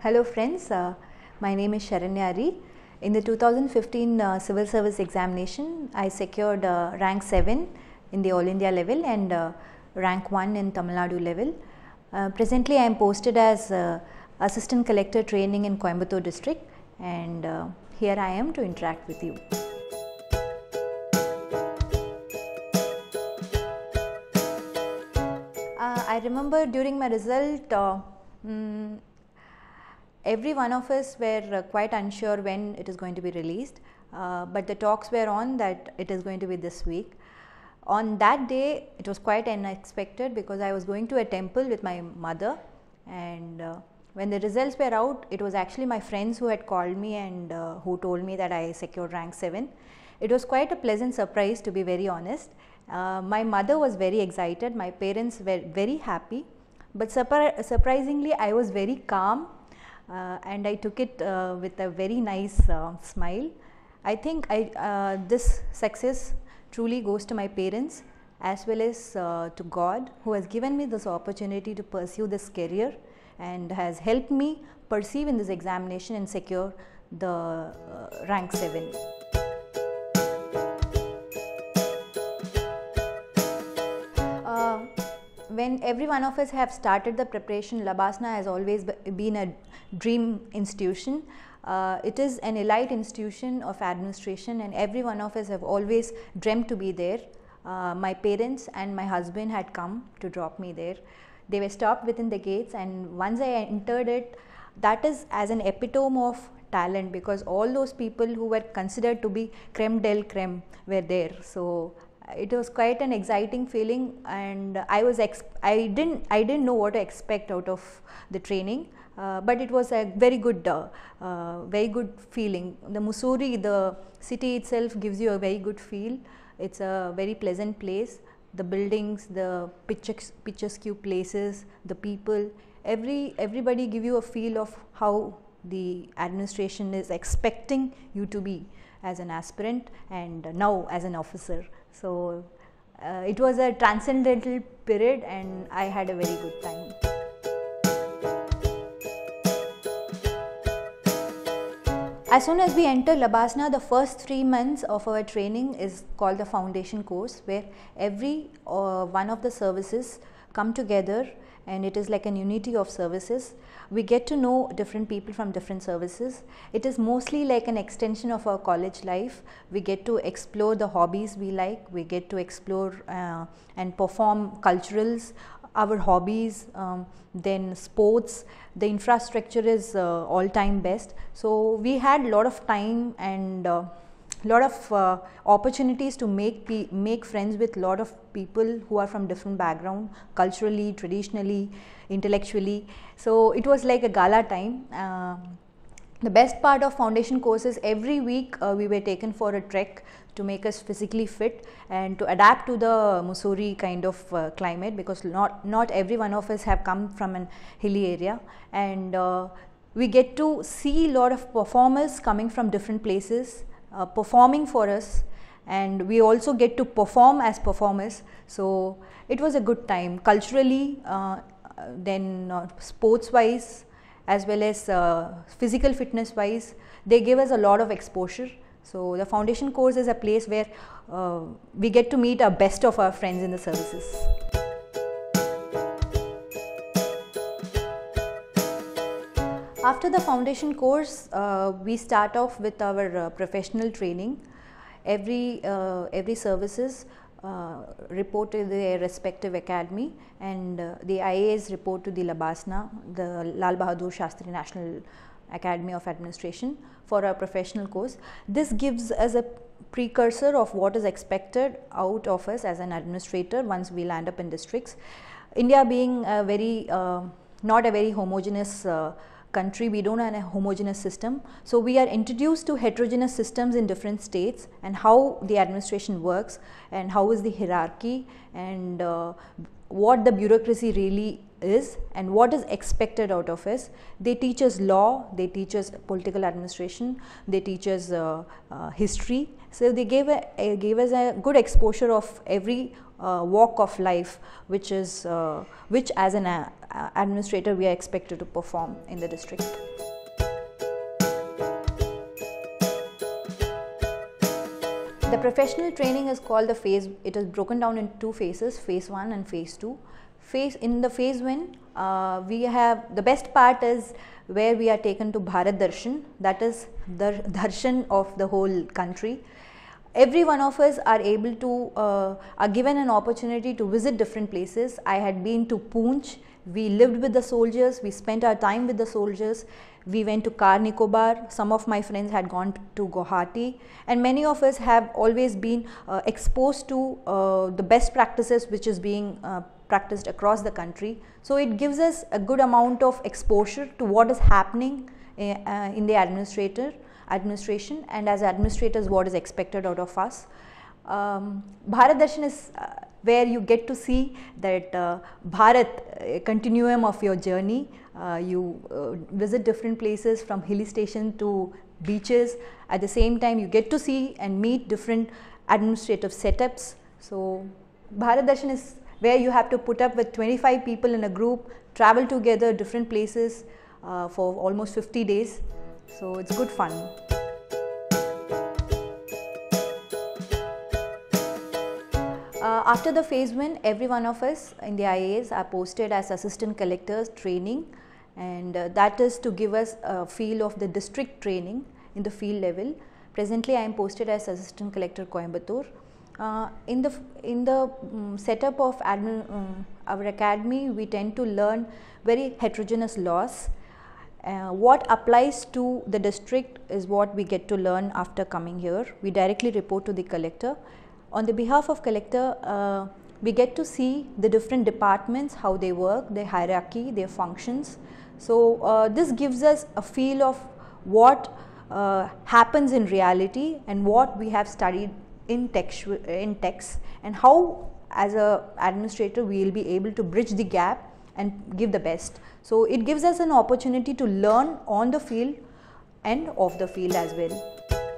Hello friends, my name is Sharanya Ari. In the 2015 Civil Service Examination, I secured rank 7 in the All India level and rank 1 in Tamil Nadu level. Presently I am posted as Assistant Collector Training in Coimbatore district, and here I am to interact with you. I remember during my result, every one of us were quite unsure when it is going to be released, but the talks were on that it is going to be this week. On that day, it was quite unexpected because I was going to a temple with my mother, and when the results were out, it was actually my friends who had called me and who told me that I secured rank 7. It was quite a pleasant surprise, to be very honest. My mother was very excited, my parents were very happy, but surprisingly I was very calm. And I took it with a very nice smile. I think this success truly goes to my parents as well as to God, who has given me this opportunity to pursue this career and has helped me perceive in this examination and secure the rank 7. When every one of us have started the preparation, Labasna has always been a dream institution. It is an elite institution of administration, and every one of us have always dreamt to be there. My parents and my husband had come to drop me there. They were stopped within the gates, and once I entered it, that is as an epitome of talent, because all those people who were considered to be creme del creme were there. So it was quite an exciting feeling, and I didn't know what to expect out of the training, but it was a very good feeling. The Mussoorie, the city itself, gives you a very good feel. It's a very pleasant place. The buildings, the picturesque places, the people, everybody give you a feel of how the administration is expecting you to be as an aspirant and now as an officer. So it was a transcendental period, and I had a very good time. As soon as we enter Labasna, the first 3 months of our training is called the foundation course, where every one of the services come together, and it is like an unity of services. We get to know different people from different services. It is mostly like an extension of our college life. We get to explore the hobbies we like. We get to explore and perform culturals, our hobbies, then sports. The infrastructure is all-time best. So we had a lot of time and lot of opportunities to make friends with lot of people who are from different background, culturally, traditionally, intellectually. So it was like a gala time. The best part of foundation courses, every week we were taken for a trek to make us physically fit and to adapt to the Mussoorie kind of climate, because not every one of us have come from an hilly area, and we get to see a lot of performers coming from different places performing for us, and we also get to perform as performers. So it was a good time culturally, then sports wise as well as physical fitness wise. They give us a lot of exposure. So the foundation course is a place where we get to meet our best of our friends in the services. After the foundation course, we start off with our professional training. Every services report to their respective academy, and the IAS report to the Labasna, the Lal Bahadur Shastri National Academy of Administration, for our professional course. This gives us a precursor of what is expected out of us as an administrator once we land up in districts. India being a very not a very homogeneous country, we don't have a homogeneous system. So we are introduced to heterogeneous systems in different states, and how the administration works, and how is the hierarchy, and what the bureaucracy really is and what is expected out of us. They teach us law, they teach us political administration, they teach us history. So they gave us a good exposure of every walk of life, which as an administrator we are expected to perform in the district. The professional training is called the phase. It is broken down in two phases, phase 1 and phase 2. In the phase 1, we have the best part is where we are taken to Bharat Darshan, that is the darshan of the whole country. Every one of us are able to are given an opportunity to visit different places. I had been to Poonch. We lived with the soldiers. We spent our time with the soldiers. We went to Car Nicobar. Some of my friends had gone to Guwahati, and many of us have always been exposed to the best practices which is being practiced across the country. So it gives us a good amount of exposure to what is happening in the administration, and as administrators what is expected out of us. Bharat Darshan is where you get to see that Bharat continuum of your journey. You visit different places from hilly station to beaches. At the same time you get to see and meet different administrative setups. So Bharat Darshan is where you have to put up with 25 people in a group, travel together different places for almost 50 days. So it's good fun. After the phase 1, every one of us in the IAS are posted as assistant collectors training, and that is to give us a feel of the district training in the field level. Presently I am posted as assistant collector Coimbatore. In the setup of our academy, we tend to learn very heterogeneous laws. What applies to the district is what we get to learn after coming here. We directly report to the collector. On the behalf of collector, we get to see the different departments, how they work, their hierarchy, their functions. So this gives us a feel of what happens in reality and what we have studied in text, and how as a administrator we will be able to bridge the gap and give the best. So it gives us an opportunity to learn on the field and off the field as well.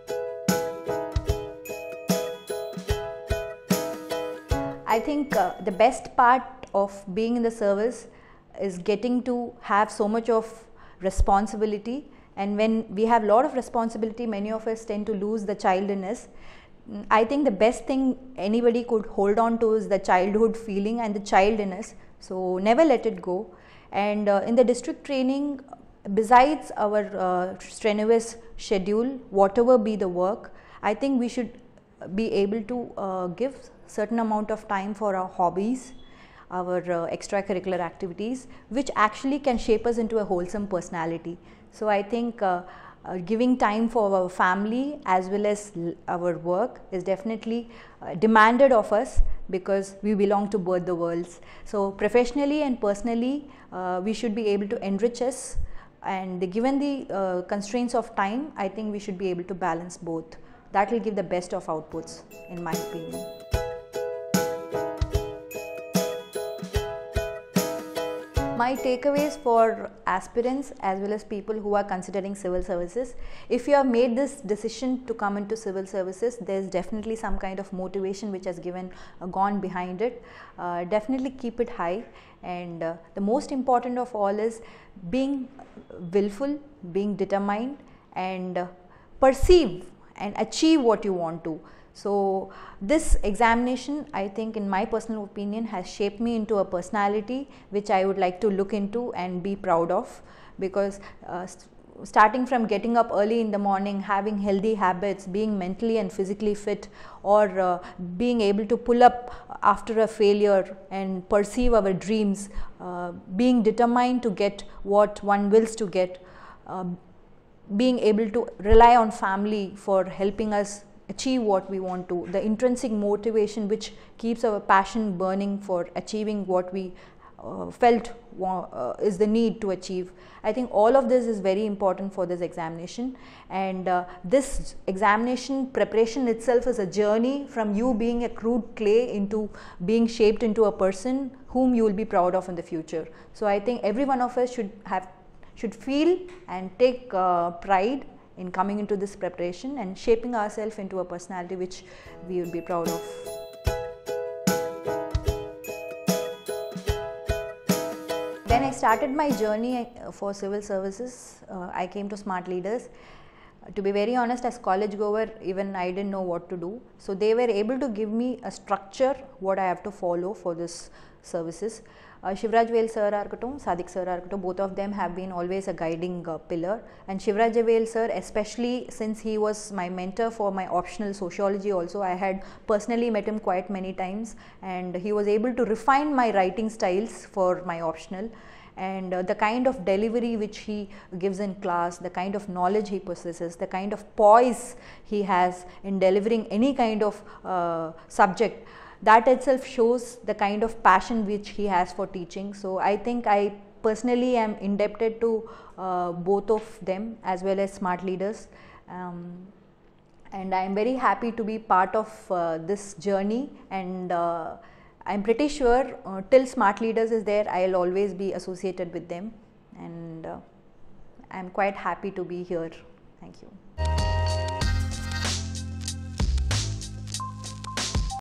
I think the best part of being in the service is getting to have so much of responsibility, and when we have a lot of responsibility, many of us tend to lose the child in us. I think the best thing anybody could hold on to is the childhood feeling and the child in us. So never let it go. And in the district training, besides our strenuous schedule, whatever be the work, I think we should be able to give certain amount of time for our hobbies, our extracurricular activities, which actually can shape us into a wholesome personality. So I think giving time for our family as well as our work is definitely demanded of us, because we belong to both the worlds. So professionally and personally, we should be able to enrich us, and given the constraints of time, I think we should be able to balance both. That will give the best of outputs, in my opinion. My takeaways for aspirants as well as people who are considering civil services: if you have made this decision to come into civil services, there is definitely some kind of motivation which has gone behind it. Definitely keep it high, and the most important of all is being willful, being determined, and perceive and achieve what you want to. So this examination, I think, in my personal opinion, has shaped me into a personality which I would like to look into and be proud of, because starting from getting up early in the morning, having healthy habits, being mentally and physically fit, or being able to pull up after a failure and perceive our dreams, being determined to get what one wills to get, being able to rely on family for helping us achieve what we want to, the intrinsic motivation which keeps our passion burning for achieving what we felt is the need to achieve. I think all of this is very important for this examination, and this examination preparation itself is a journey from you being a crude clay into being shaped into a person whom you will be proud of in the future. So I think every one of us should feel and take pride in coming into this preparation and shaping ourselves into a personality which we will be proud of. When I started my journey for civil services, I came to Smart Leaders. To be very honest, as college goer, even I didn't know what to do. So they were able to give me a structure what I have to follow for this services. Shivraj Vel sir arkatum, Sadiq sir arkatum, both of them have been always a guiding pillar. And Shivraj Vel sir, especially since he was my mentor for my optional sociology also, I had personally met him quite many times, and he was able to refine my writing styles for my optional. And the kind of delivery which he gives in class, the kind of knowledge he possesses, the kind of poise he has in delivering any kind of subject, that itself shows the kind of passion which he has for teaching. So I think I personally am indebted to both of them as well as Smart Leaders, and I am very happy to be part of this journey, and I'm pretty sure till Smart Leaders is there, I'll always be associated with them, and I'm quite happy to be here. Thank you.